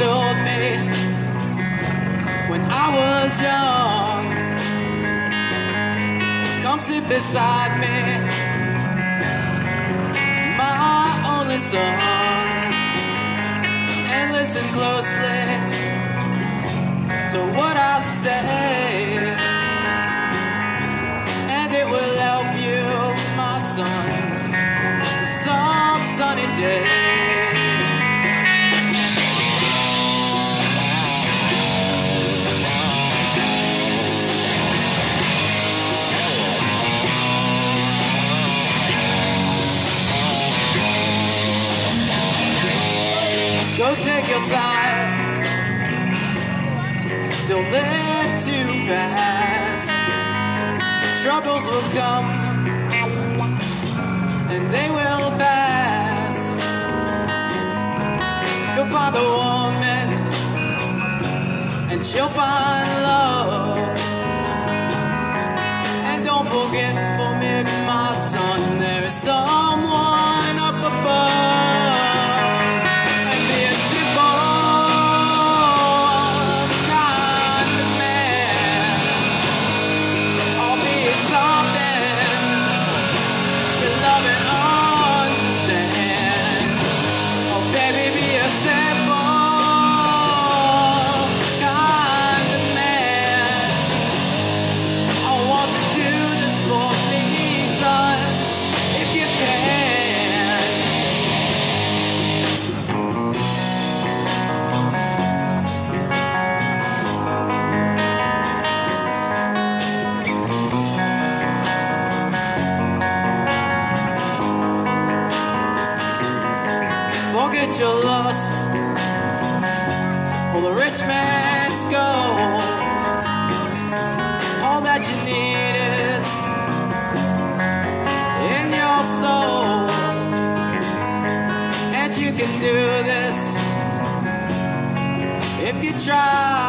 told me when I was young, come sit beside me, my only son, and listen closely to what I say, and it will help you, my son, some sunny day. Go take your time, don't live too fast. Troubles will come, and they will pass. Go find a woman, and she'll find love. And don't forget for me, my son, there is someone up above. Forget your lust for the rich man's gold. All that you need is in your soul, and you can do this if you try.